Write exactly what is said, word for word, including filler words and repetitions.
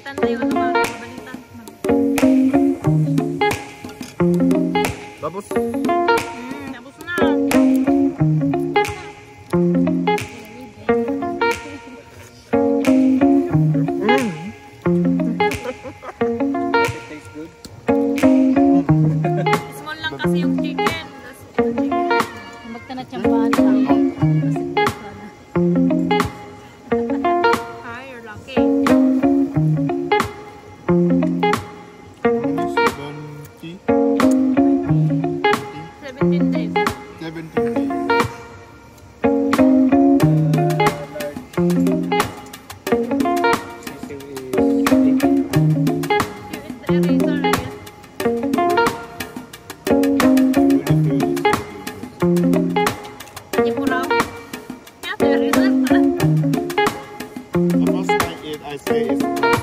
Balitan tayo. Ano nga? Balitan. Tapos? Hmm, tapos na. Mm. It tastes good. Small lang kasi yung chicken. Magtanat siyang bahan sa akin. Ah, you're lucky. seventy? seventeen days. seventeen days. You eat the eraser, I guess. You put out. Yeah, the eraser. The first I ate, I say it's